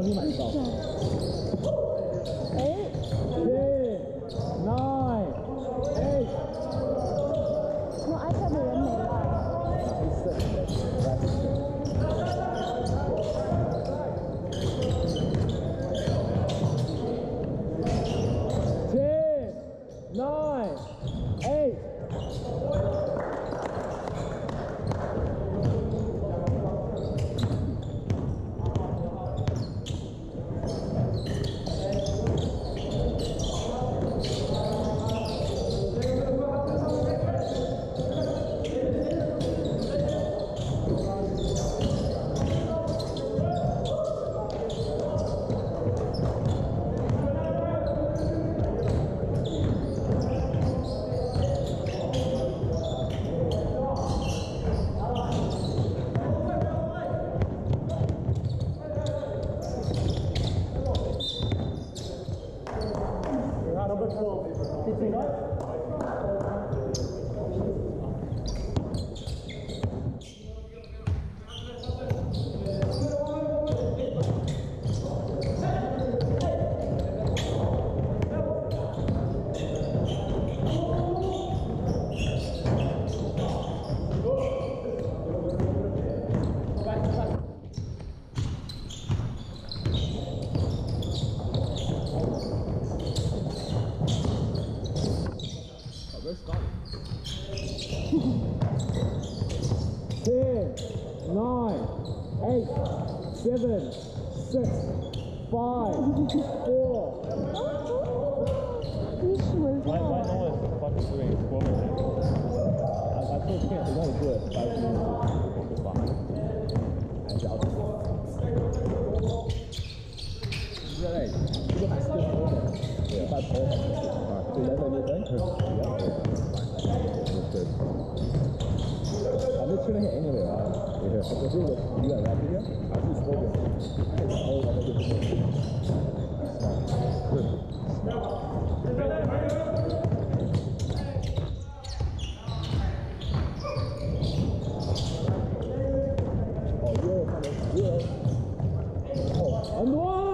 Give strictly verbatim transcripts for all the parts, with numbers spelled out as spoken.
东西买得到。 哎 ten, nine, eight。 我 iPad 的人没了。 黑色的，来。ten, nine, eight。ten, nine, eight, seven, six, five, four. Why, why no one is fucking doing score machine? I, I still can't, it's only good five minutes to five. And out. Right, you have still over. Yeah, five over. Alright, so that's everything? Yeah. Good. I'm just chilling here anyway, right? Yeah. So if you got right here, I'll just hold it. Hold on, good. Oh, you're kind of good. Oh, and one!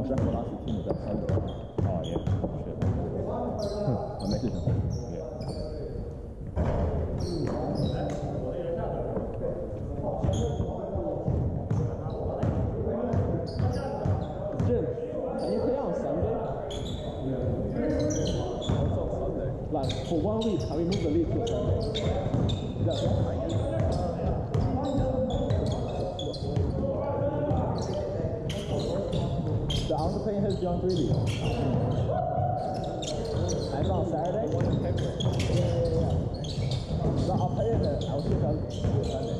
在荷兰是听的在三个。 Oh yeah, shit. 啊，没事情。Jim, can you play on Sunday? What's on Sunday? Like for one week, can we move the league to Sunday? Is that okay? The I'm playing his John three D. And on Saturday? Yeah, yeah, yeah. So I'll play it. I'll see if I'll do it Sunday.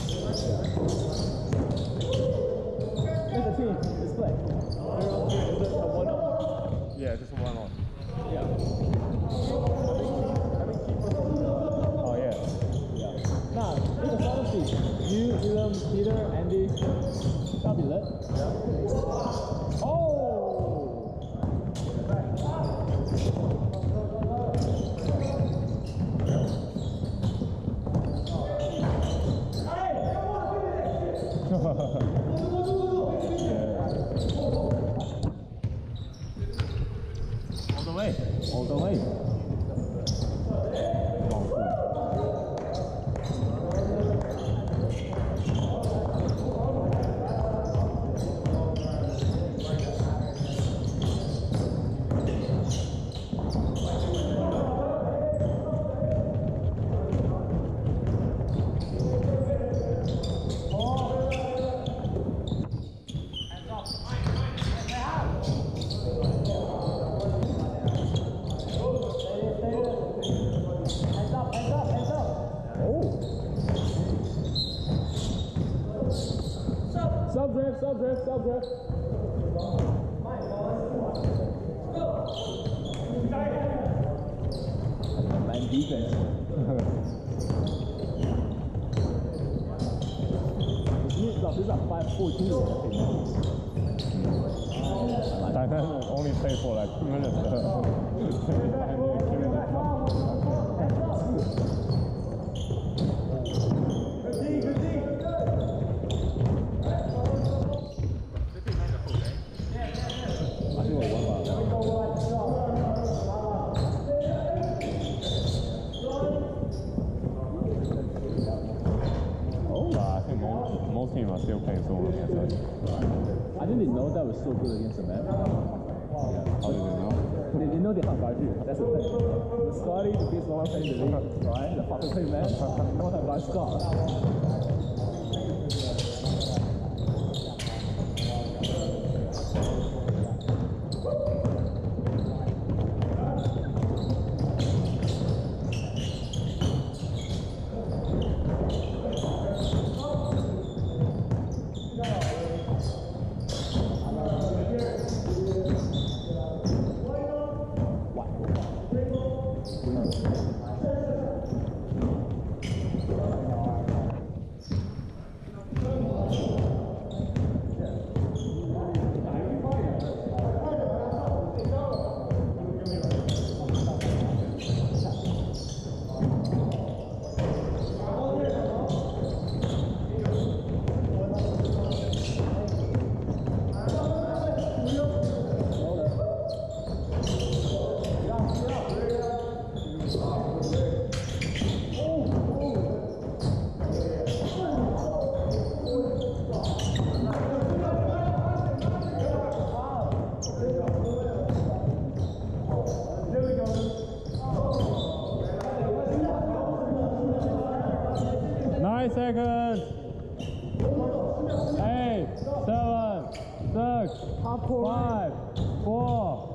Here's the team display. Is it a one on? Yeah, just a one on. Yeah. Oh yeah. Yeah. Nah, in the front seat. You, Dylan, Peter, Andy. That'll be lit. Yeah. Oh! All the way. All the way. Sub drift, sub drift, sub drift. Man defense. This is a five fourteen. I only played for like two minutes. Most teams are still playing solo against us. I didn't know that was so good against the man. How did they know? They didn't know they have guard you. That's the thing. The Scotty, the biggest one playing the league, right? The fucking play man. You don't have guard Scott. Nine seconds. Eight, seven, six, five, four.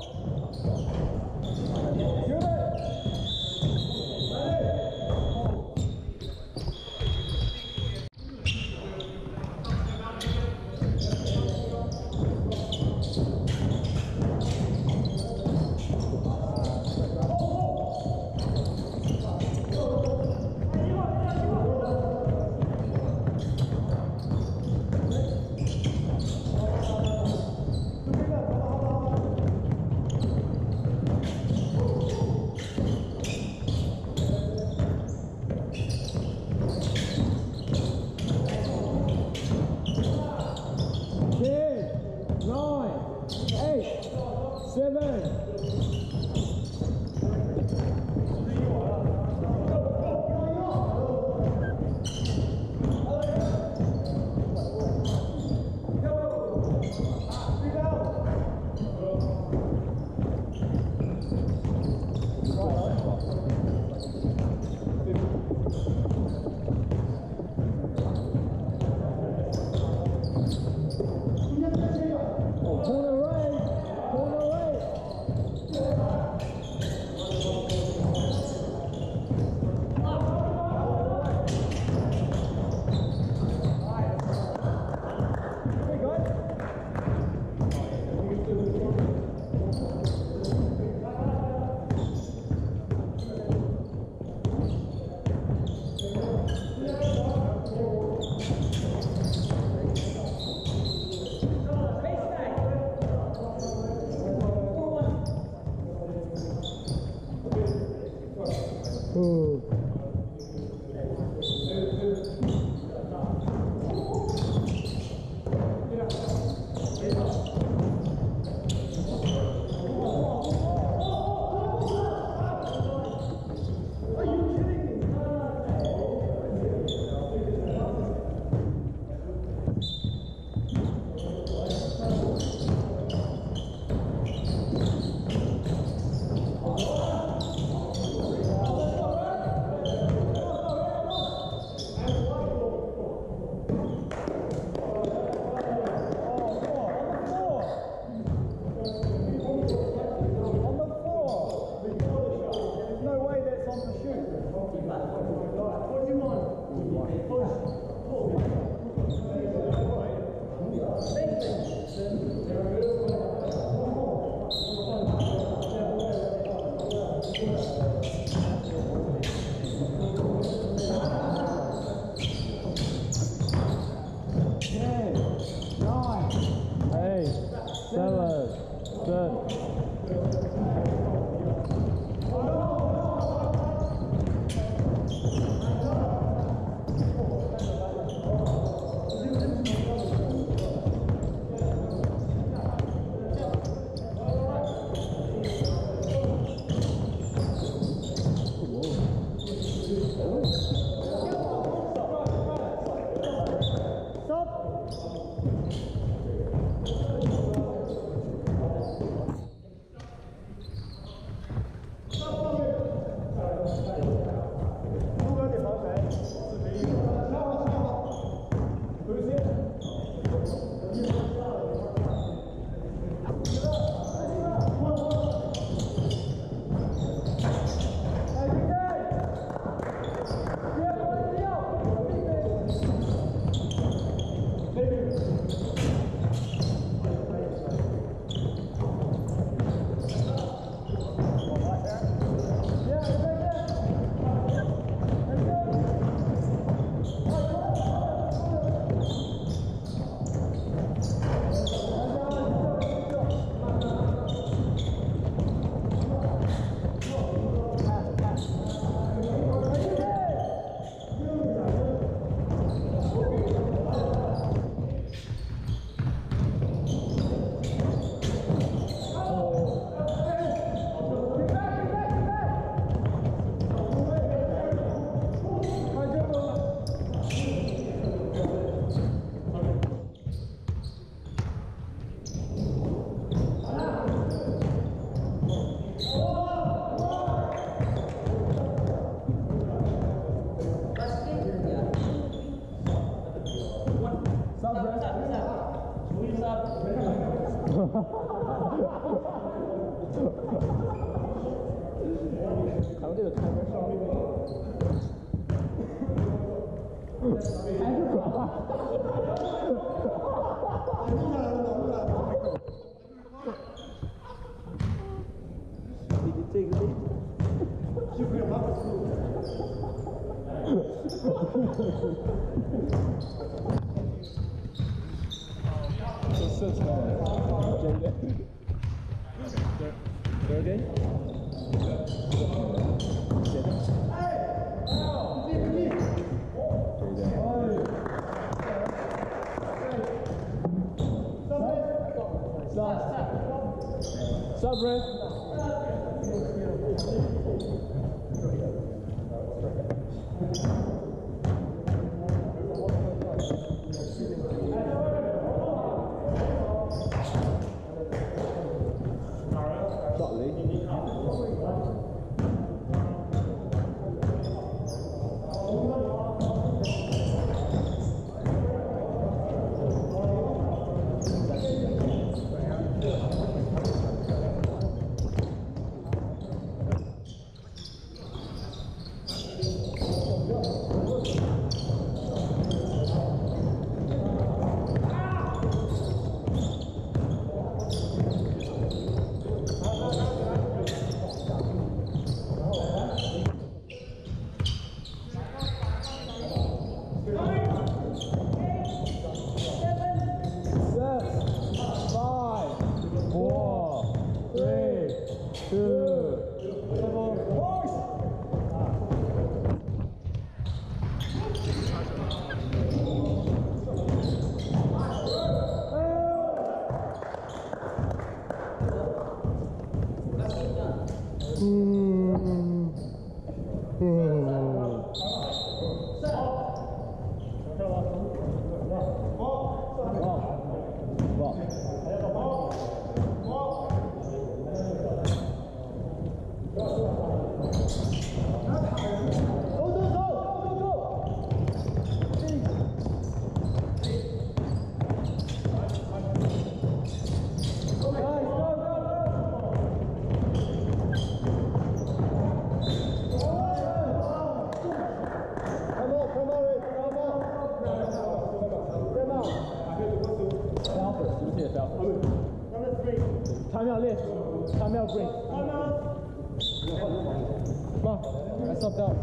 扛这个开门上面。还是软化。这个这个。就不用拿。这射出来了，对不对？ Third game? Stop, Red. Go. Timeout list. Timeout break. Come on. I subbed out.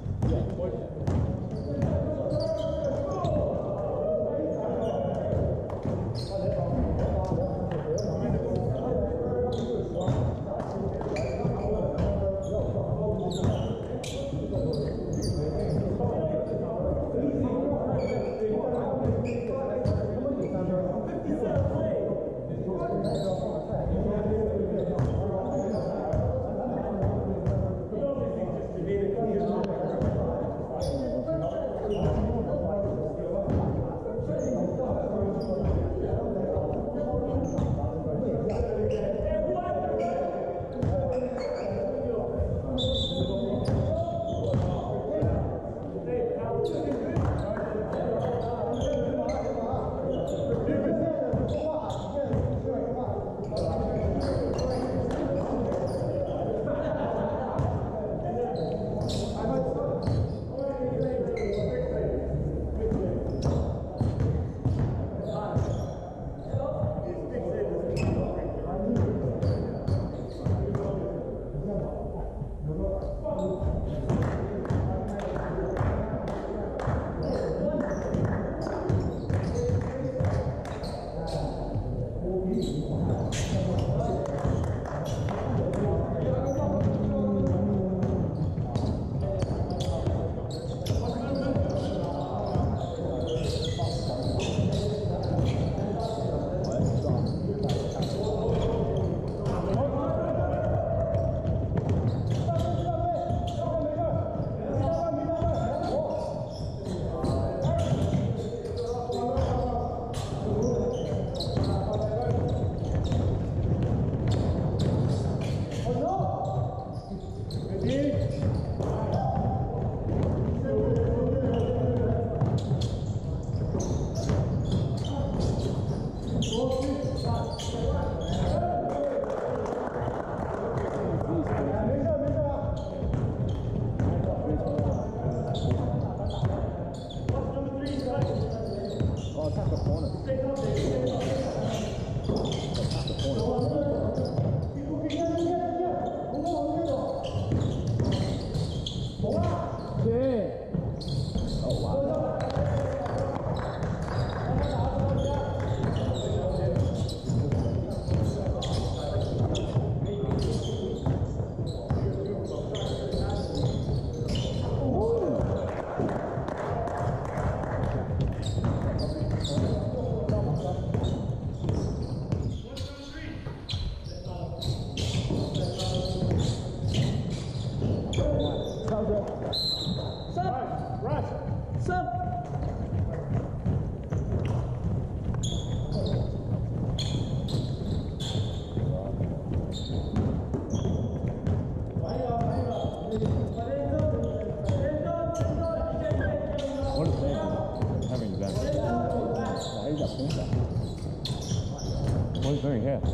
What is doing here?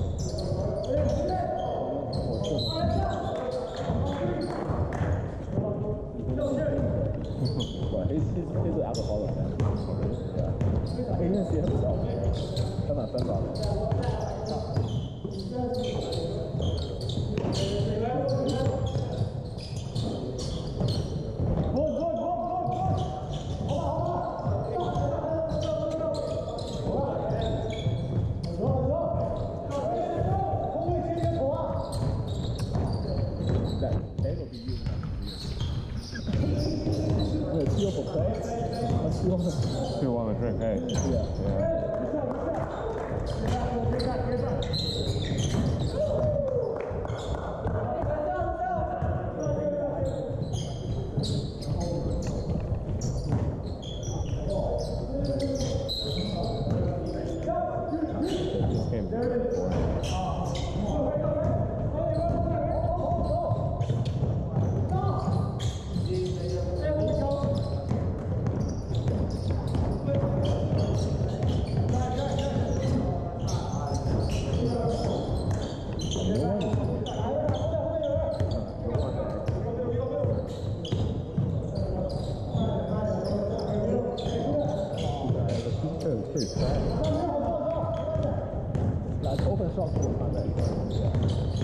Well, he's, he's, he's an alcoholic, man. Yeah. He didn't see himself. Come on, friend off. Still want to drink, hey? Yeah. Yeah. Pretty fast. That's open shot full contact. Yeah.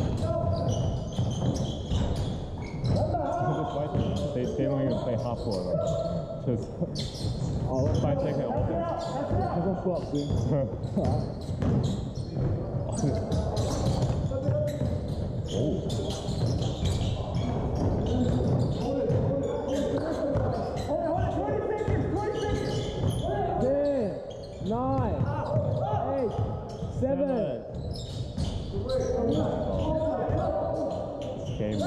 That's why they, they don't even play half court. Just Oh, five second open. They go pull up soon. Oh. ten, nine, eight, seven. Game.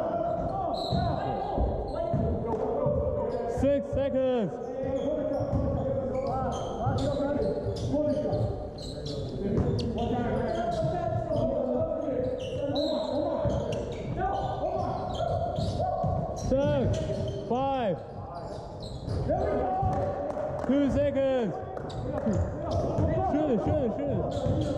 Six seconds. Six, five, two seconds. Shoot it, shoot it, shoot it.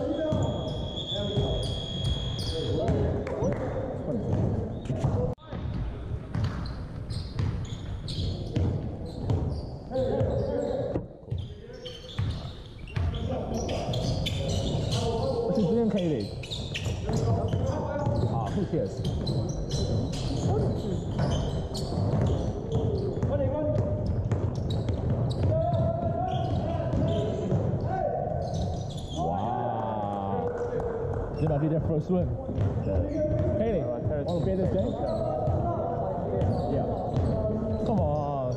What's his name, Katie? Ah, who cares? Wow. This might be their first win. Katie, want to play this game? Yeah. Come on.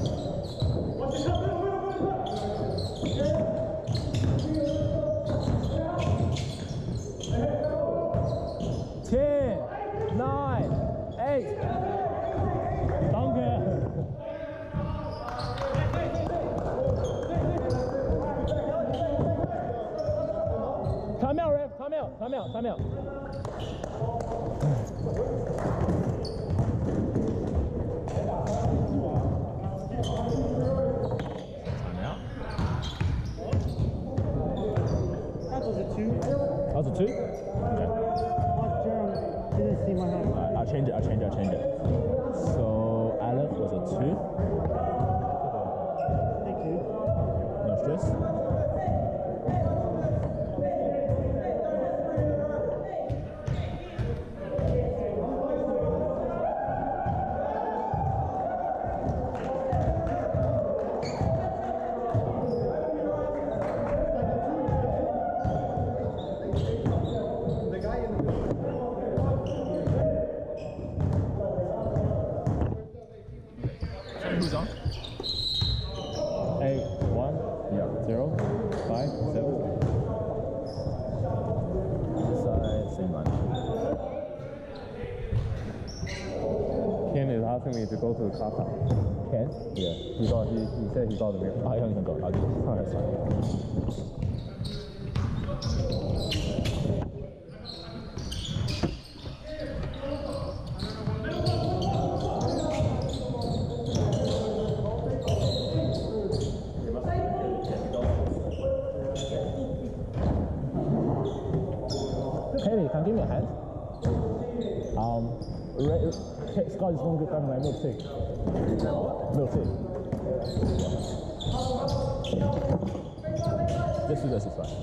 ten, nine, eight. Danke. Time out, ref. Time out. Time out. Time out. Time out. That was a two. That was a two? Okay. Didn't see my hand. Alright, I'll change it. I'll change it. I'll change it. So, Aleph was a two. Thank you. No stress. Who's on? Eight, one, yeah, zero, five, seven. This side, same line. Ken is asking me to go to the car park. Ken? Yeah, he got he, he said he got the mirror. Ah, you can go. I'll do it. Alright, that's fine. Haley, can you give me a hand? Um, Ray, Scott is going to grab my milkshake. Milkshake. Just do this, it's fine.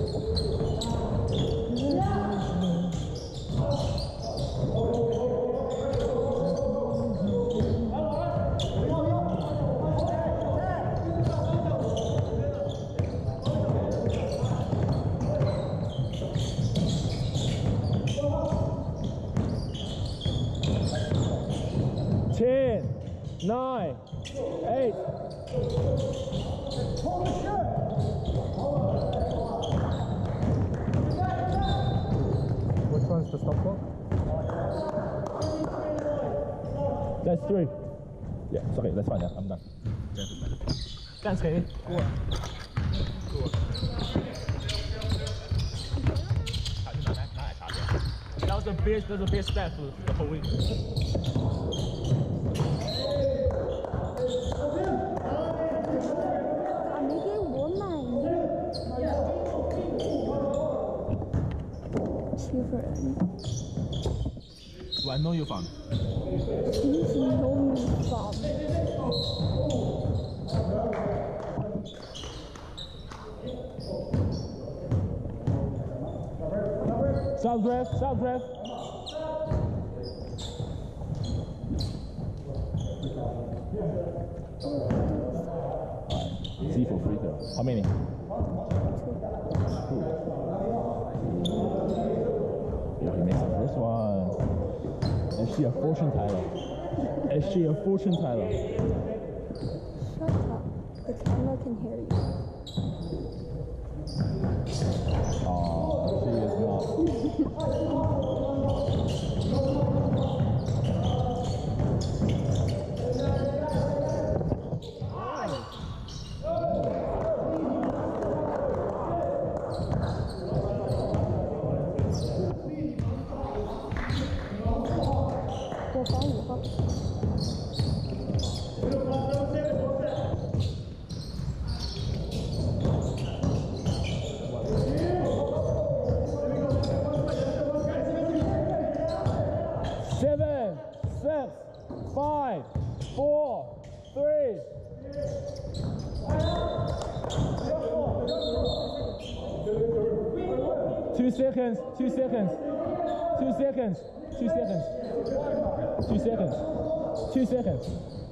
ten, nine, eight. Which one's the stop clock? That's three. Yeah, it's okay, that's fine, yeah, I'm done. Thanks, Katie. Cool. Cool. That was the best, that was the best stat for the whole week. Do I know you from? 其实有米房。 South ref, south ref. Z for free throw. How many? Two. Oh, he makes the first one. Is she a fortune teller? Is she a fortune teller? Shut up. The camera can hear you. Oh, she is not. Seven, six, five, four, three. Two seconds, two seconds, two seconds, two seconds, two seconds, two seconds.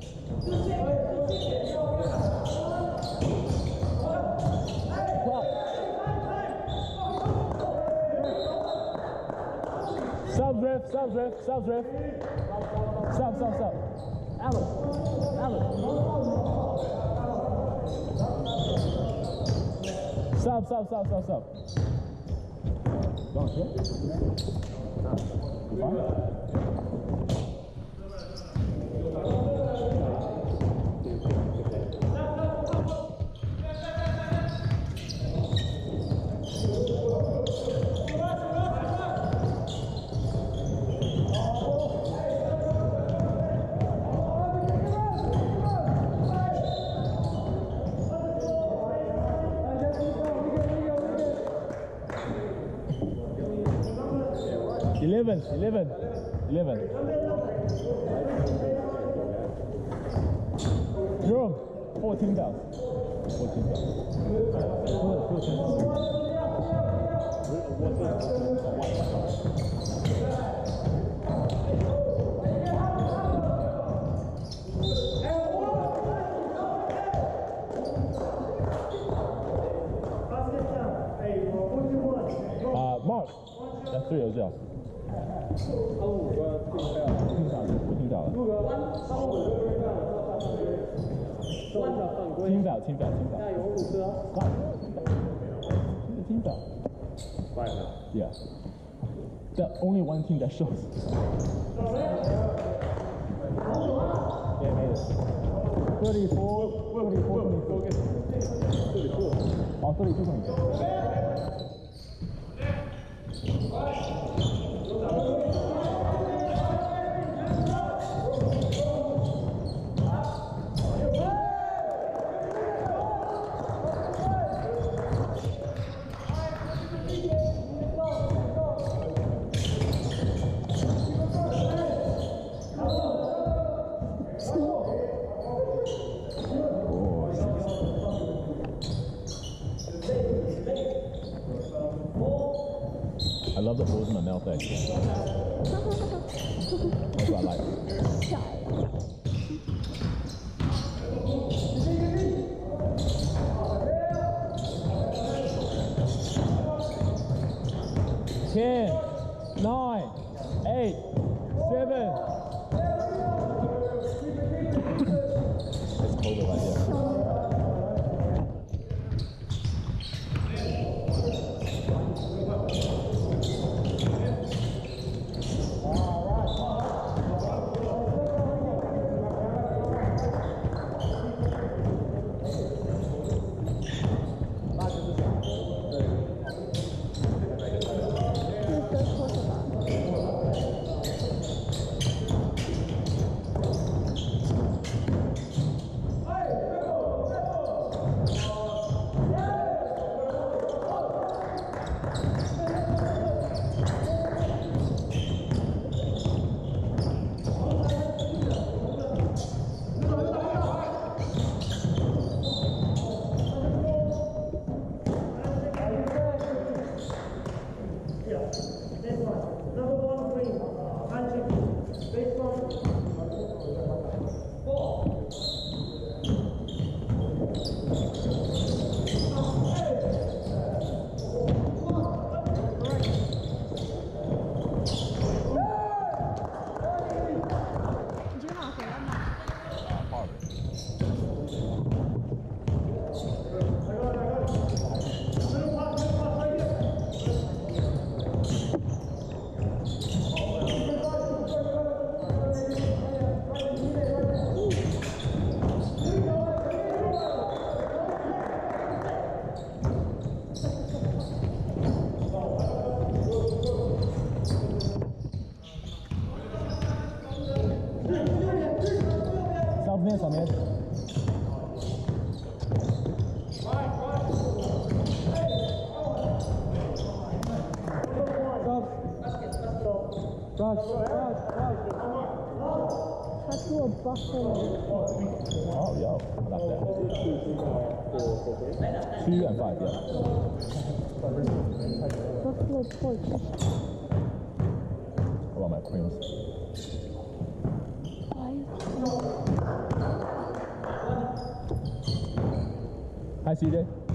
Sub ref, sub ref, sub ref. Sub, sub, sub. Alex, Alex. Sub, sub, sub, sub, sub. Don't hit. You fine? Eleven, eleven, eleven. Jerome, fourteen down. Fourteen down. Fourteen. Uh, Mark, that's three as well. 听到了，我听到了。听到，听到，听到。加油，鲁哥！听到。Yeah. The only one thing that shows. Yeah, made it. thirty-four, thirty-four, thirty-four. Oh, thirty-two, twenty-four. I love the holes in my mouth thing. That's what I like. Ten, nine, eight, seven. It's colder right there. Rush, rush, rush. 他给我 buffer 了。 Oh, yo, I like that. Two and five, yeah. Buffalo pork. How about my creams? Hi, C J.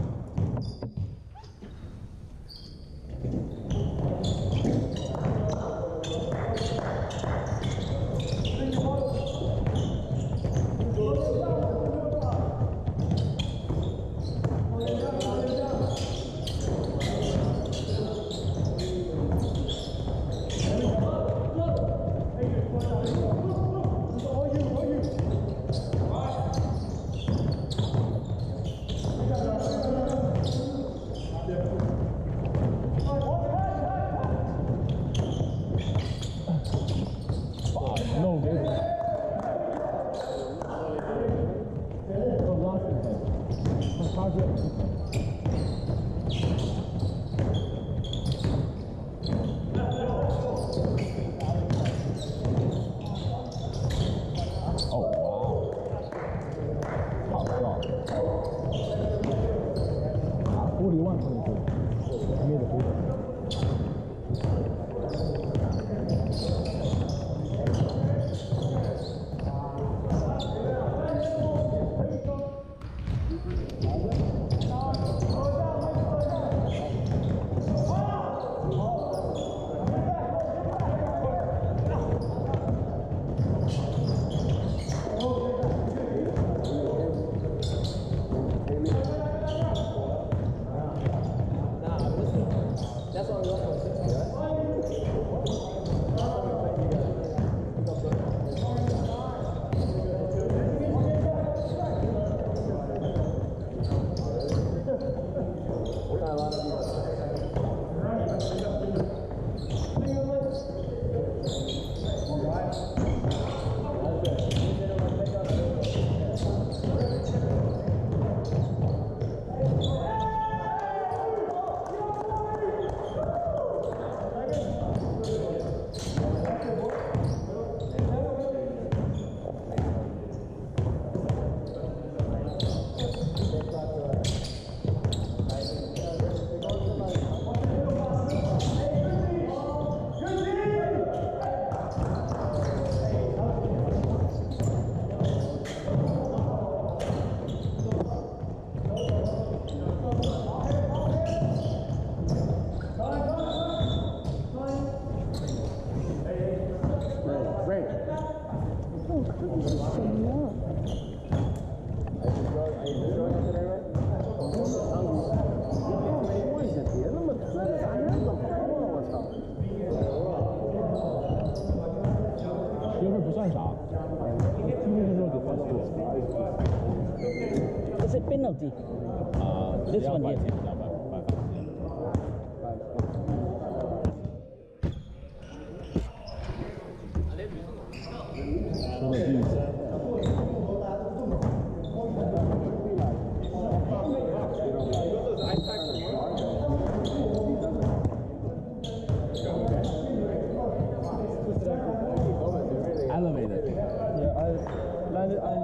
Is it penalty? Uh, this one here. Elevated. Yeah, I landed. I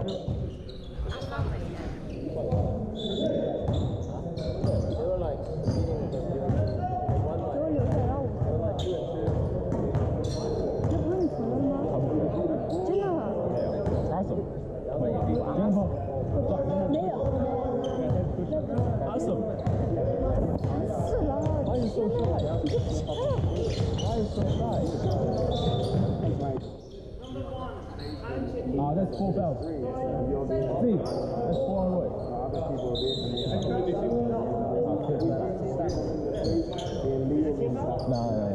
Awesome. Why are you so shy? Why are you so shy? Ah, that's four bells. See, that's four on wood. No, no, no.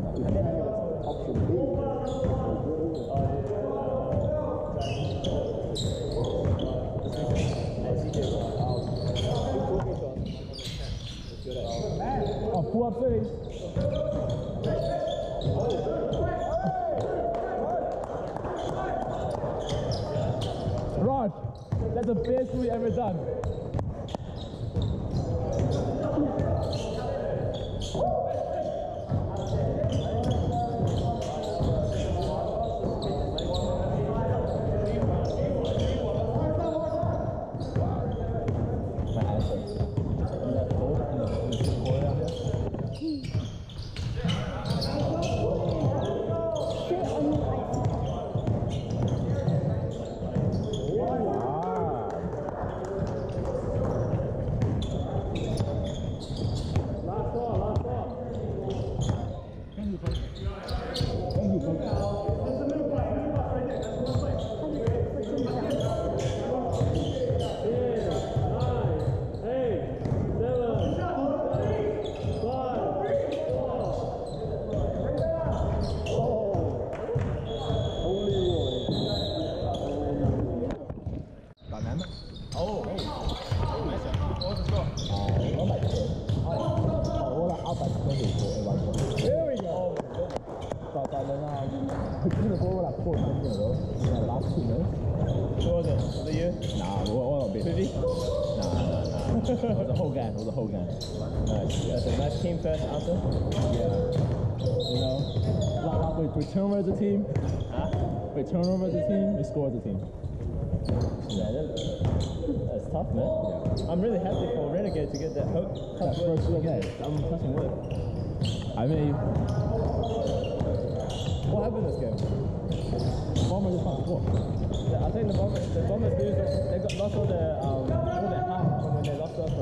Oh, pull up city. Raj, that's the best we ever done. 我百千，哦，我来二百千里多，哎，完全。There we go. 找找人啊，真的不会来破千点咯。Last two minutes. What was it? Was it you? Nah, what what a bit. Fifty? Nah, nah, nah. It was a whole gang. It was a whole gang. Nice. That's a nice team first answer. Yeah. You know, like, like we, we turnover as a team. Huh? We turnover as a team. We score as a team. Yeah, that's, that's tough, man. Yeah. I'm really happy for Renegades to get that hope. That first win. I'm touching wood. I mean, what happened this game? Bomber just can't score. Yeah, I think the Bombers, the Bombers lose. They got lost all the um, all their heart from when they lost us.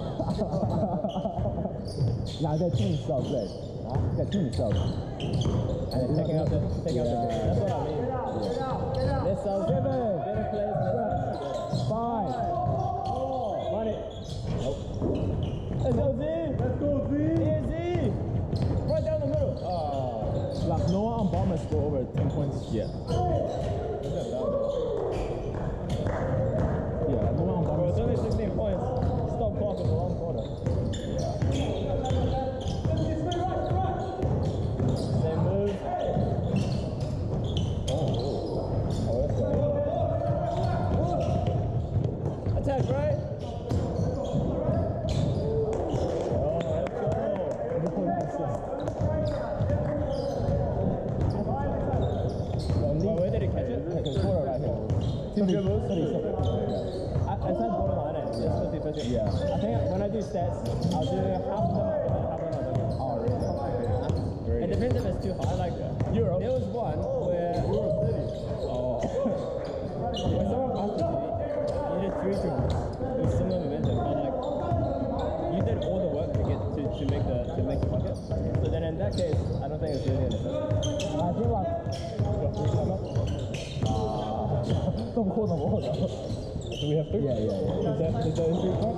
Nah, they're team themselves, right? Huh? They're team themselves. And they're taking out the taking out the game. That's what I mean. Yeah. Let's uh, seven. Better players. Five. Four. Money. Nope. Let's go Z. Let's go Z. Here's Z. Right down the middle. Oh. Like no one on Bomber score over ten points yet. Yeah, no one on Bro, Bomber. it's only sixteen points. Stop clock in the long quarter. They move. Oh, that's right. Attack, right? Oh, let's go. Well, where did he catch it? Like a quarter right here. Two dribbles? thirty seconds. Yeah. I, I said borderline, eh? Just fifty fifty. Yeah. I think when I do stats, I'll do half of them and half of them I don't. Oh, really? Very It good. depends if it's too high. Like, Euro. there was one where Euro thirty. Oh. when someone passed it to you, you did three dribbles with similar momentum, but like, you did all the work to get to, to make the to make the bucket. So then in that case, I don't think it's really an assist. I feel like. Don't hold them, hold them. Do we have three? Yeah, yeah, yeah. Is that, is that a three point?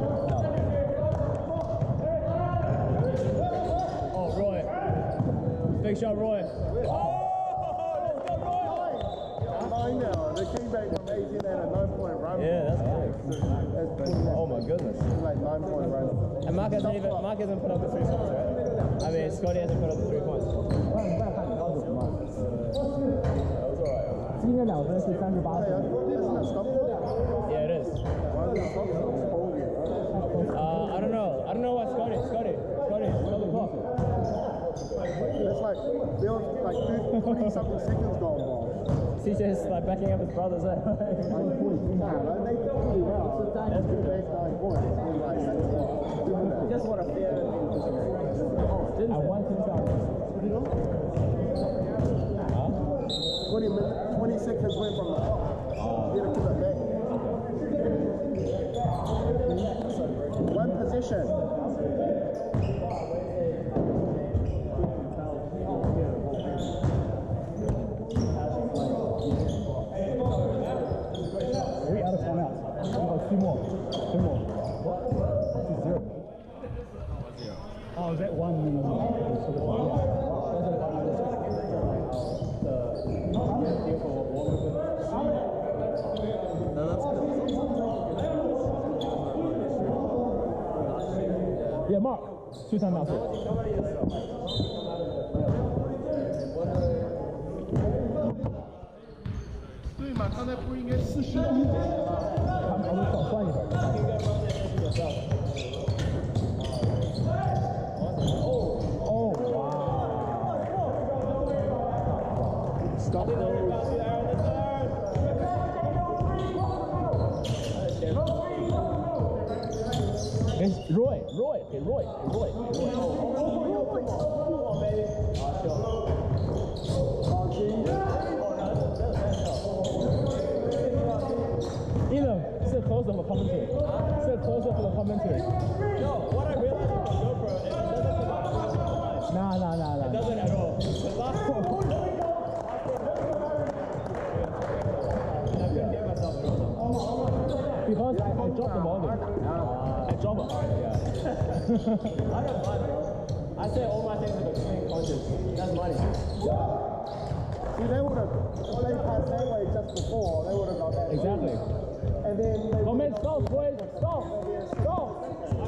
Oh, Roy. Big shot, Roy. Oh, let's go, Roy. Nine now. They came back from eighteen and a nine point run. Yeah, that's big. That's big. Oh my goodness. Like nine point run. And Mark hasn't even Mark hasn't put up the three points, right? I mean, Scotty hasn't put up the three points. 今天两分是三十八 Hey, 分。 isn't that stop clock? Yeah, it is. Why is it stop clock? Uh, I don't know. I don't know why Scotty. Scotty. Scotty. Stop the clock. It's like there was like twenty something seconds gone by. C J's like backing up his brothers. Eh? Nah, like, they did pretty well. That's the best nine points. It's like, that's Just want to fear. I want to start. twenty minutes, twenty seconds went from the clock. You gotta keep it back. One position. Three out of timeouts. Oh, two more. Two more. This is zero. Oh, is that one? Yeah, Mark. Two timeouts. 对嘛，刚才不是应该四十一点吗？ 他们我少算一会儿。Oh, wow. Stop those. It's Roy, Roy, hey Roy, hey Roy, hey Roy. Either sit closer for commentary. Sit closer for the commentary. No, what I realized with the GoPro is it doesn't put up Nah, nah, nah, nah. It doesn't at all. The last one. I couldn't hear myself at all. Because I, I dropped the volume. I dropped it. Yeah. I don't mind, bro. I say all my things with a clean conscience. That's money. See, they would have, if they passed that way just before, they would have got that. Exactly. And then they Go man, stop, boys. Stop. Stop.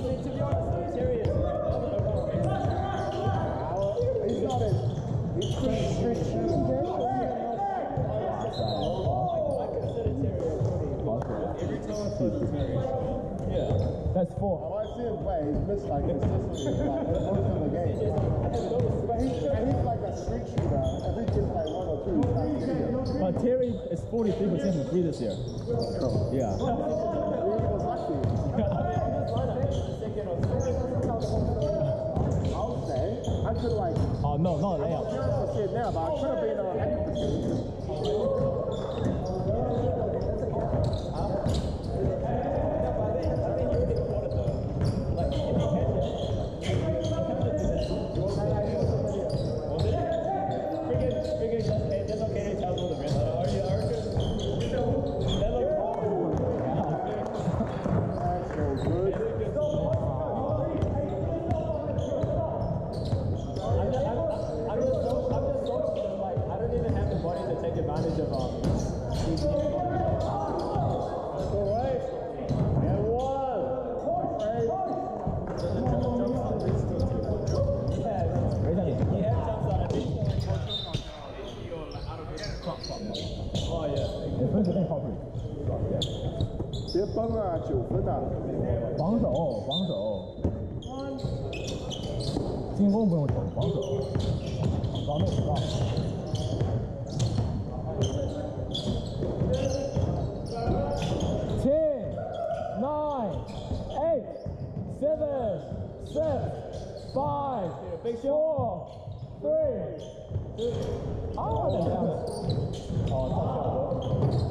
didn't play. He missed like consistently like most of the game. But he, and he's like a street shooter. If he gets like one or two, he's not getting it. But Terry is forty-three percent from three this year. Yeah. He was lucky. I'll say I could like. Oh no, not a layup. I said now, but I could have been on eighty percent.别崩啊，九分啊！ 防守，防守，进攻不用守，防守，防守不到。Ten, nine, eight, seven, six, five, four, three, two. Oh, that's down. Oh,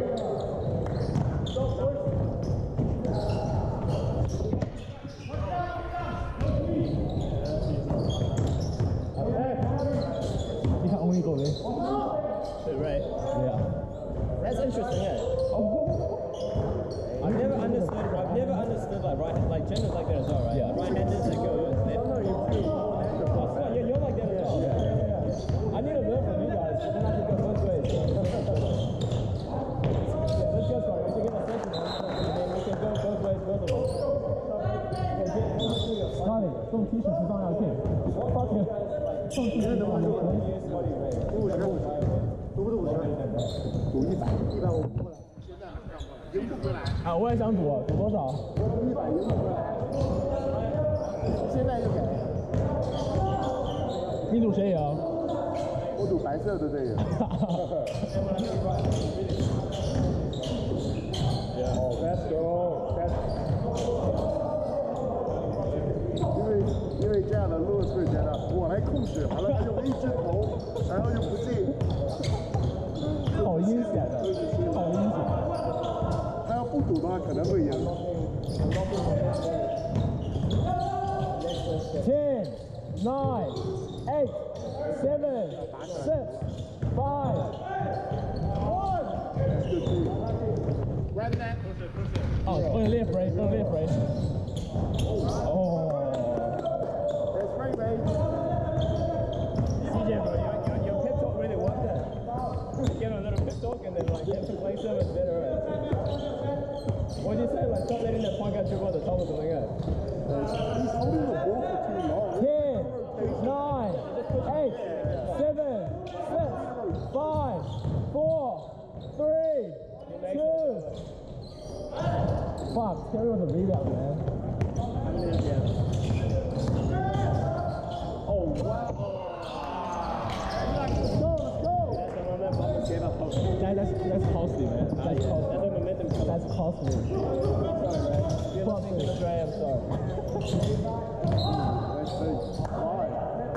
you can only go this. Right. Yeah. That's interesting, yeah. I've never understood. I've never understood like right, like genders like that as well, right? Yeah. Like right-handers that go. They, no, you're pretty. Oh, yeah, you're like that as well. Yeah, yeah, yeah. I need to learn from you guys. Then I can go both ways. Yeah, let's go for it. We should get a session, and we can go both ways, both of us. Scotty, 送 T 恤是张亚庆。发钱，送 T 恤的话就可以。 五十，五十，赌不赌五十？赌一百，一百我不过来。现在赢不回来。 啊，我也想赌，赌多少？ 我赌一百赢不回来。现在就给。 你赌谁赢？ 我赌白色的这个。哦 ，Let's go，Let's。因为因为这样的路是觉得我来控制，完了他用一只头，然后又不进， 好阴险的，好阴险。 他要不赌的话可能会赢。 Ten, nine, eight, seven, six, five, one. Run that. Oh, only left, right? Only left, right? Oh. That's right, mate. C J, bro, your, your, your pep talk really worked there. Get a little pep talk and then like get to play so much better. What did you say? Like stop letting that punk out dribble at the top of something else. He's holding the ball for too long. Ten, nine, eight, seven, six, five, four, three, two. Fuck, Terry was a rebound, man. Oh wow! Let's go, let's go. That, that's, that's costly, man. That's That's costly. a momentum. That's costly. Sorry, man. You're Fuck listening to me. the Dre, I'm sorry. Let's see. Five.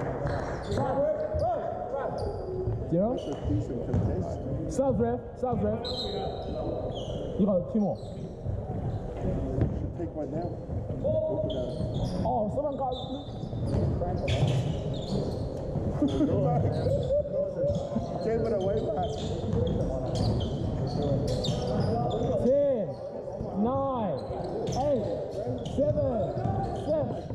Zero? That's a decent contest. South ref, South ref. You got two more. Should take one now. Oh, someone got. Gave it away back. Ten, nine, eight, seven, six.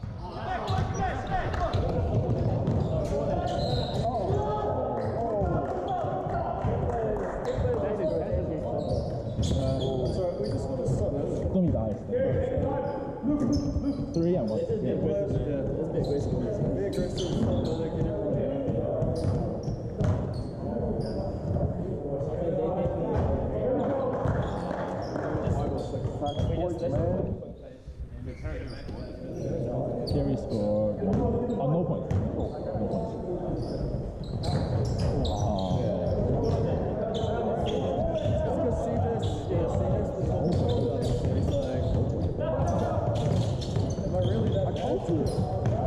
Sorry, we just got to stop it. Don't be died. Three and one. It's a bit aggressive. Yeah, it's a bit aggressive. Be aggressive. Five points, man. Terry scored one. Oh, no points. No points. Oh. Because see this, yeah, see this, this whole build-up. It's like, am I really that close to it?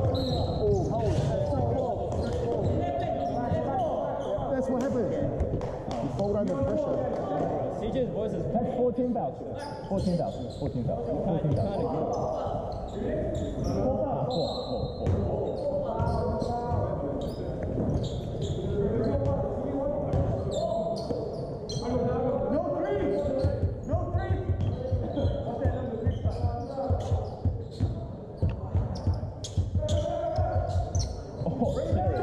That's what happened. You fold under pressure. C J's voice is That's fourteen fouls. fourteen fouls. fourteen fouls. fourteen fouls. Ah, four, four, four, four. No three! No three! Oh, Terry.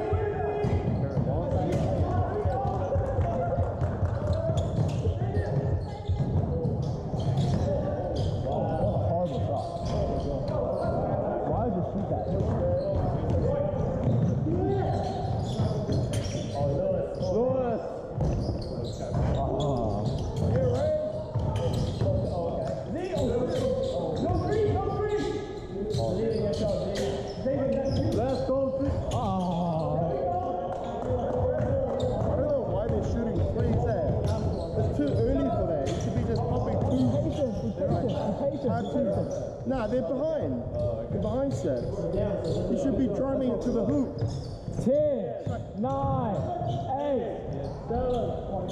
Nah, they're behind. They're behind sets. You should be driving it to the hoop. ten, nine, eight, seven.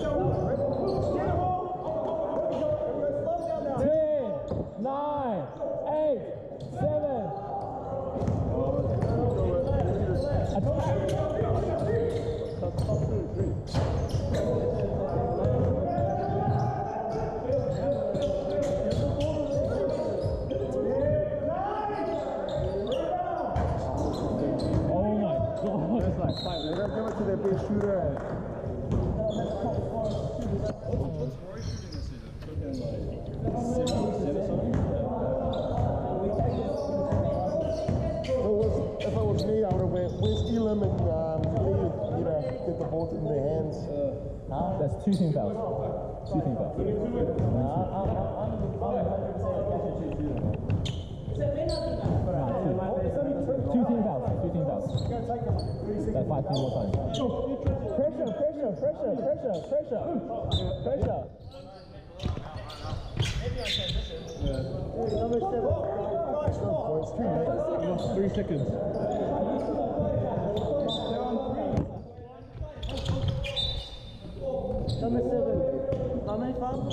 ten, nine, eight, seven. They're going to give it to their big shooter. If it was, if it was me, I would have went, where's Elam and um, Lee, you know, get the ball in their hands. Huh? That's two team fouls. Two team fouls. Two team fouls. Two team fouls. That's five more times. Pressure, pressure, pressure, pressure, pressure, pressure. Number seven. Points, three minutes. You lost three seconds. Number seven. How many fouls?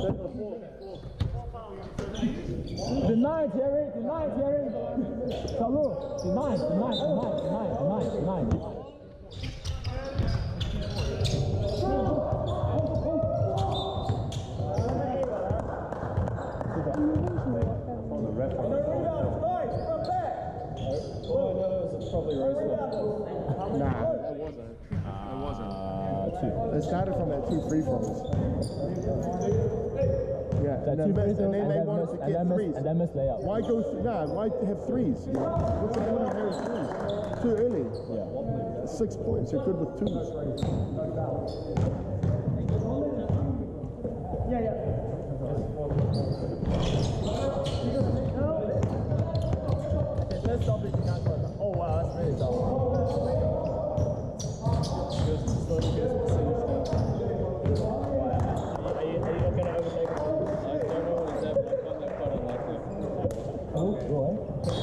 Deny, Terry. Deny, Terry. Salu. Deny, deny, deny, deny, deny, deny. Probably Rose. Nah, that wasn't. That wasn't. Uh, two. They started from that two free throws. Yeah, That and, two then, free throws, and then they and wanted miss, to and get then miss, threes. and then miss layup. Why go through? Nah, why have threes? What's the point of having threes? Too early. Yeah. Six points. You're good with twos. Yeah, yeah. Let's stop it. You can't stop it. Oh wow, that's really tough. Are you, are you not going to overtake it? I don't know what it's at, but I find that quite unlikely. Oh, go ahead.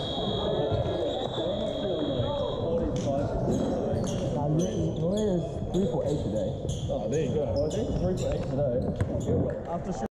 Now, Maria is three for eight today. Oh, there you go. Three for eight today. After